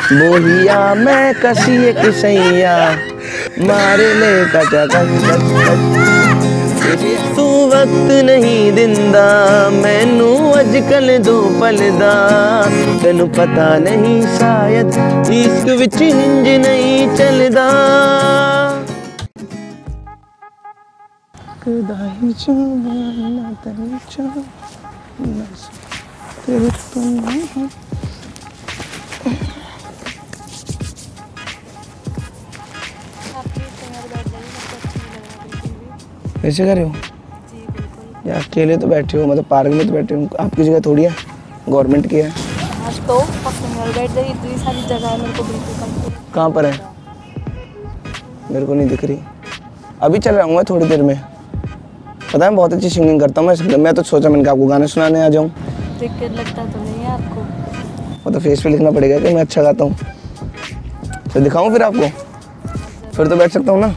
बोहिया मैं कसी किसैया मारे ले कचा तू वक्त नहीं दिंदा मैनू अजकल दो पलदा तेनू पता नहीं शायद इश्क विच हिंज नहीं चलदा कदाही जाना तेरे जाना तेरे तुम कैसे कर रहे हो जी बिल्कुल यार? अकेले तो बैठे हो, मतलब पार्क में तो बैठे हो, आपकी जगह थोड़ी है, गवर्नमेंट की है। आज तो बैठ जाइए, इतनी सारी जगह है, मेरे को बिल्कुल कंफर्ट। कहाँ पर है? मेरे को नहीं दिख रही। अभी चल रहा हूँ मैं थोड़ी देर में। पता है मैं बहुत अच्छी सिंगिंग करता हूँ। मैं तो सोचा मैंने आपको गाने सुनाने आ जाऊँ। दिक्कत लगता तो नहीं है आपको? वो तो फेस पे लिखना पड़ेगा कि मैं अच्छा गाता हूँ। तो दिखाऊँ फिर आपको? फिर तो बैठ सकता हूँ ना।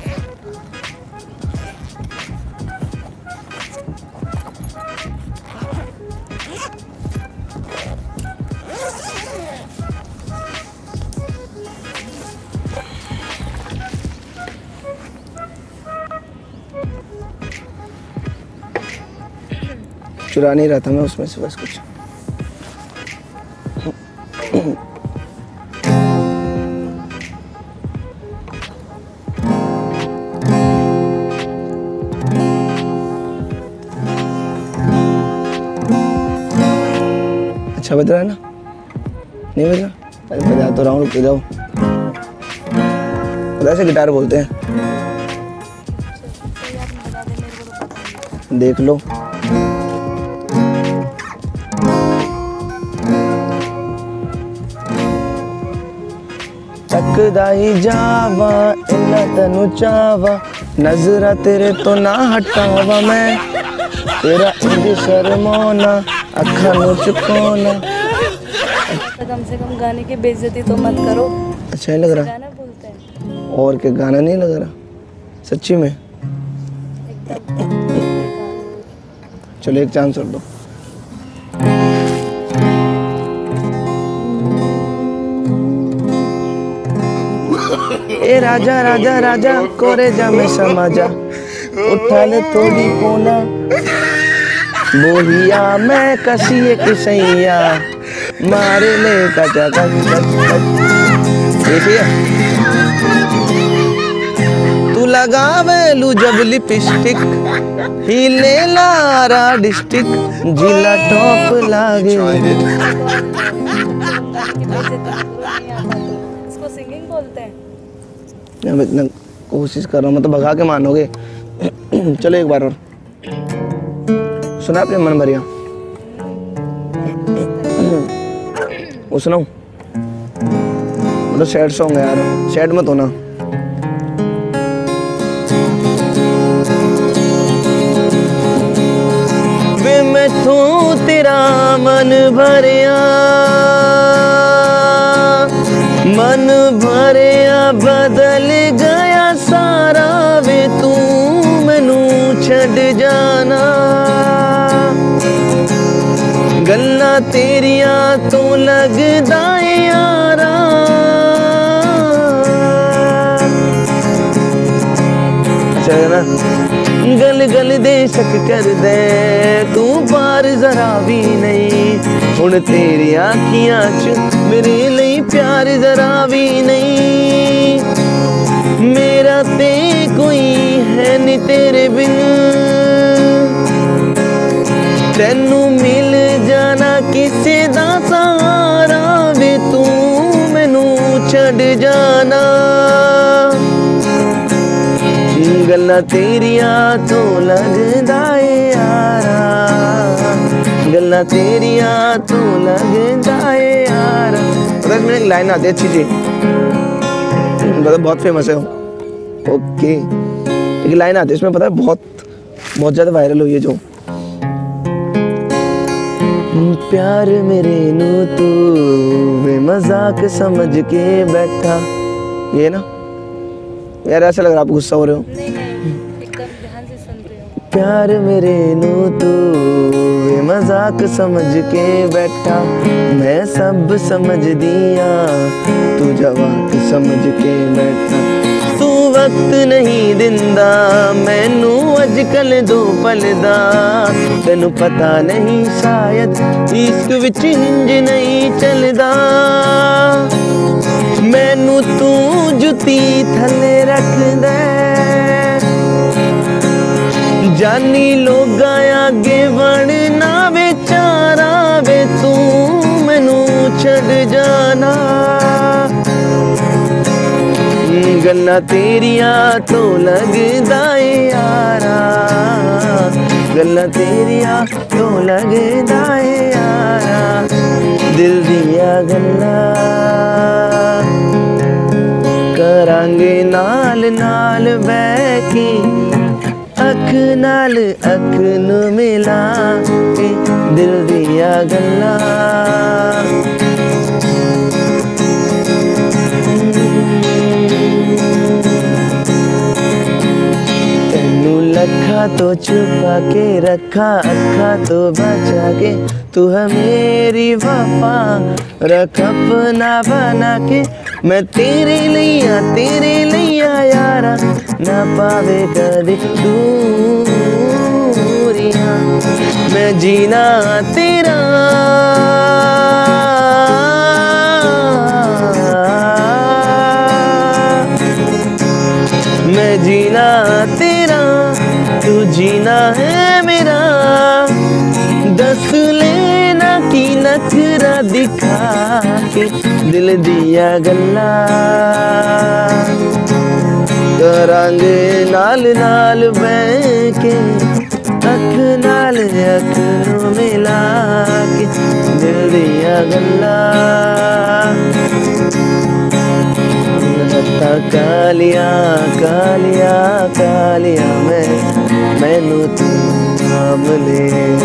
चुरा नहीं रहा था मैं उसमें से बस कुछ। अच्छा बज रहा है ना? नहीं बज रहा? अरे बजा तो रहा हूँ, रुक जाओ। पता ऐसे गिटार बोलते हैं। देख लो। तकदा ही जावा इन्ना तैनू चावा नजरा तेरे तो ना हटावा मैं तेरा इंज शर्माना अखा नु चुकाना। कम से कम गाने की बेइज्जती तो मत करो। अच्छा नहीं लग रहा? गाना बोलते हैं और क्या गाना नहीं लग रहा सच्ची में? एकदम। चलो एक चांस और दो। ए राजा राजा राजा कोरे जा में समा जा उठा ले थोड़ी कोना बोहिया मैं कसी किसैया मारे ले कचा तू लगावे लू जब लिपस्टिक हिले लारा डिस्ट्रिक्ट जिला टॉप लागे। इसको सिंगिंग बोलते हैं। मैं इतना कोशिश कर रहा हूँ, मतलब भगा के मानोगे। चलो एक बार और सुना आपने मन भरिया? वो सुनाऊं? मतलब सैड सॉन्ग है यार, सैड मत होना। वे मैं तू तेरा मन भरिया बदल गया सारा वे तू मैनू छड़ जाना गल्ला तेरिया तो लगदा है यारा चल गल गल दे शक कर दे तू पार जरा भी नहीं हुण तेरी आँखियां च मेरे लिए प्यार जरा भी नहीं मेरा ते कोई है नी तेरे बिन तेनू मिल जाना किसे दा सहारा वे तू मैनू छड़ जाना गल्ला तेरिया तो लगदा है यारा गल्ला तेरिया तो लगदा है यारा। पता है मेरी एक लाइन आती है अच्छी सी, मतलब बहुत फेमस है वो। ओके एक लाइन आती है इसमें, पता है बहुत ज़्यादा वायरल हुई है जो प्यार मेरे नू तू वे मजाक समझ के बैठा, ये ना यार ऐसा लग रहा है आप गुस्सा हो रहे हो। नहीं एकदम ध्यान से सुन रहे हो। प्यार मेरे नू तू वे मजाक समझ के बैठा मैं सब समझ दिया तू जवाक समझ के बैठा तू वक्त नहीं दिंदा मैनू अजकल दो पल दा तैनू पता नहीं शायद इश्क विच इंज नहीं चलदा मैनू तू जुती थले रख दे जानी लोग आगे बढ़ना बेचारा वे तू मैनू छड़ जाना गल्ला तेरिया तो लगदा ए यारा गल्ला तेरिया तो लगदा ए यारा दिल दिया गल्ला करांगे नाल नाल बैके अख नाल अख नू मिला के दिल दिया गल्ला लखा तो छुपा के रखा अखा तो बचा के तू है मेरी वफा रख अपना बना के मैं तेरे लिया यारा ना पावे कदे दूरियां मैं जीना तेरा मैं जीना तेरा तू जीना है मेरा दस लेना की नखरा दिखा के दिल दिया गल्ला करांगे नाल नाल बैके अख नाल अख नू मिला के दिल दिया गल्ला कालिया कालिया कालिया मैनू तू थाम ले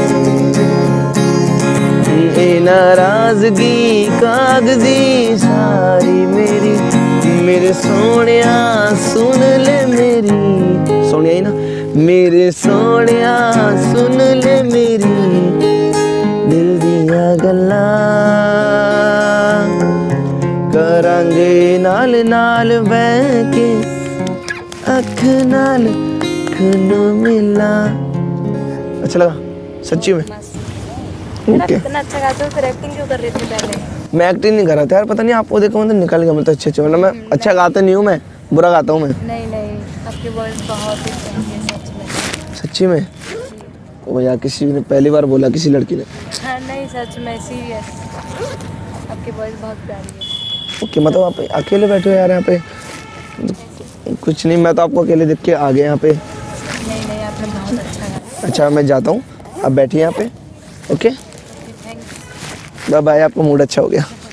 नाराजगी कागजी सारी मेरे सोनिया सुन ले मेरी सोनिया ही ना मेरे सोनिया सुन ले मेरी दिल दिया गल्ला करांगे नाल नाल बैके अख नाल अख नू मिला। अच्छा लगा सच्ची में? ओके। इतना अच्छा गाते हो फिर एक्टिंग क्यों कर रहे थे पहले? मैं एक्टिंग नहीं कर रहा था यार, पता नहीं आपको देखो मतलब निकल गया मतलब अच्छे वरना मैं अच्छा गाता नहीं हूँ, मैं बुरा गाता हूँ मैं। नहीं आपकी वॉइस बहुत ही सही है सच में। सच्ची में? वो यार किसी ने पहली बार बोला किसी लड़की ने। हाँ नहीं सच में सीरियस आपकी वॉइस बहुत प्यारी है। ओके मतलब आप अकेले बैठे हो यार यहाँ पे? कुछ नहीं, मैं तो आपको अकेले देख के आ गया यहाँ पे। नहीं आपने बहुत अच्छा गाया। अच्छा मैं जाता हूँ, आप बैठिए यहाँ पे। Okay thanks. बाय बाय, आपका मूड अच्छा हो गया।